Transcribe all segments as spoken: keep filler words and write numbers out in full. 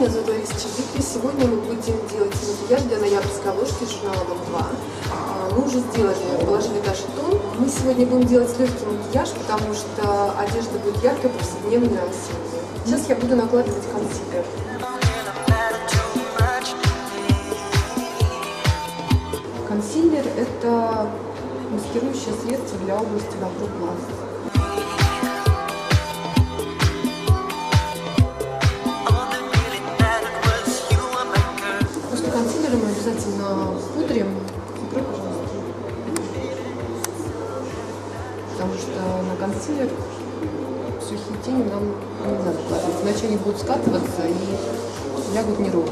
меня зовут Лариса Чебыкина. Сегодня мы будем делать макияж для ноябрьской обложки журнала Vogue два. Мы уже сделали, положили даже тон. Мы сегодня будем делать легкий макияж, потому что одежда будет яркая, повседневная, осенняя. Сейчас я буду накладывать консилер. Консилер – это маскирующее средство для области вокруг глаз. После консилера мы обязательно пудрим. Закрой, пожалуйста. Потому что на консилер сухие тени нам не надо кладывать, иначе они будут скатываться и лягут неровно.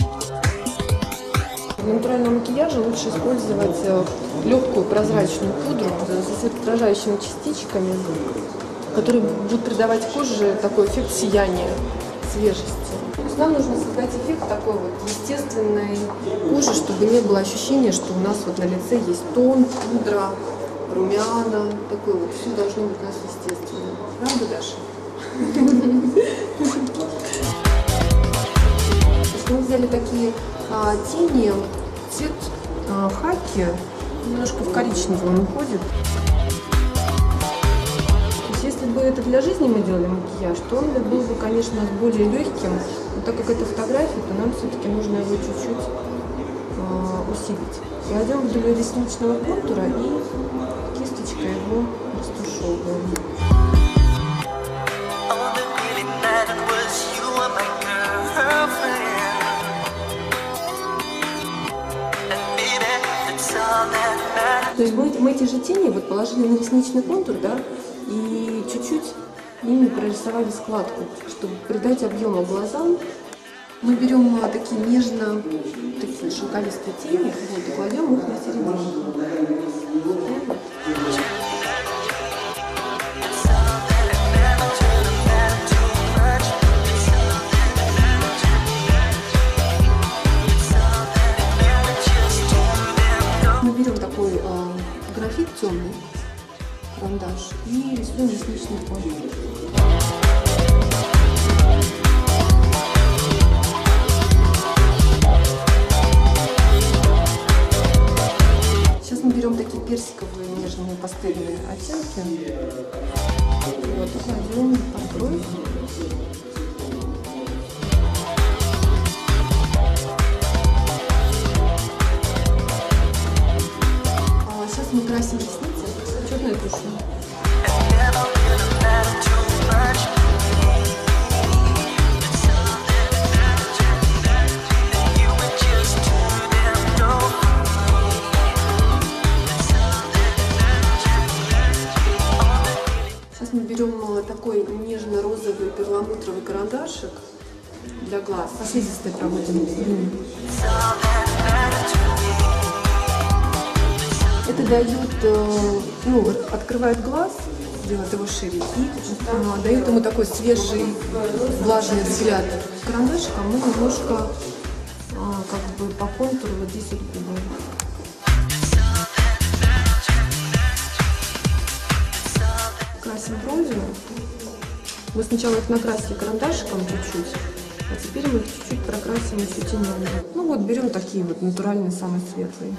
Для натурального макияжа лучше использовать легкую прозрачную пудру с отражающими частичками, которые будут придавать коже такой эффект сияния, свежести. То есть нам нужно создать эффект такой вот естественной кожи, чтобы не было ощущения, что у нас вот на лице есть тон, пудра, румяна, такое вот все должно быть у нас естественно. Правда, Даша? Мы взяли такие а, тени, цвет а, хаки, немножко в коричневый он уходит. То есть, если бы это для жизни мы делали макияж, то он был бы, конечно, более легким, но так как это фотография, то нам все-таки нужно его чуть-чуть а, усилить. Кладем вдоль ресничного контура и кисточкой его растушевываем. То есть мы, мы эти же тени вот положили на ресничный контур, да, и чуть-чуть ими прорисовали складку, чтобы придать объема глазам. Мы берем такие нежно, такие шелковистые тени, вот, и кладем их на середину. Графит темный, карандаш, и рисуем ресничный контур. Сейчас мы берем такие персиковые нежные пастельные оттенки. Вот, и кладем под бровь. Мы красим ресницы черной тушью. Сейчас мы берем такой нежно-розовый перламутровый карандашик для глаз. По слизистой проводим линию. Это дает, ну, открывает глаз, делает его шире и дает ему такой свежий, влажный взгляд. Карандашиком мы немножко как бы по контуру вот здесь вот губы. Красим бронзером. Мы сначала их накрасили карандашиком чуть-чуть, а теперь мы их чуть-чуть прокрасим еще тенями. Ну вот берем такие вот натуральные, самые светлые.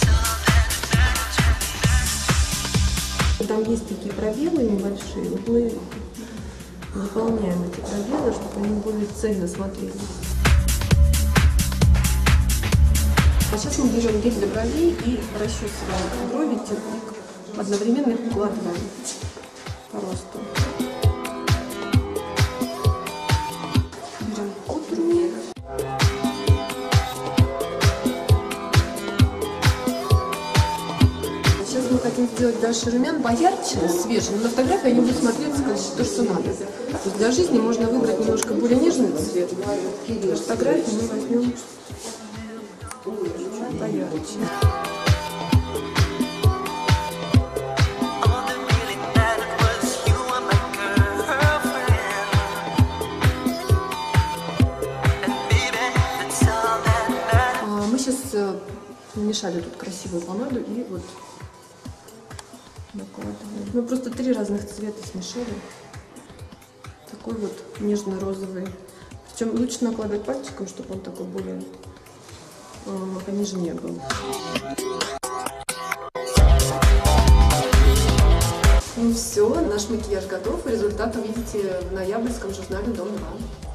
Там есть такие пробелы небольшие, вот мы заполняем эти пробелы, чтобы они более цельно смотрелись. А сейчас мы берем гель для бровей и расчесываем брови, и одновременно их укладываем по росту. Берем пудру. Мы хотим сделать Даше румян поярче, свежие, но на фотографии они будут смотреться как то, что надо. То есть для жизни можно выбрать немножко более нежный цвет. Для фотографии мы возьмем чуть-чуть поярче. Мы сейчас намешали тут красивую помаду и вот накладываем. Мы просто три разных цвета смешали. Такой вот нежно-розовый. Причем лучше накладывать пальчиком, чтобы он такой более э, понежнее был. Ну все, наш макияж готов. Результат увидите в ноябрьском журнале «Дом два».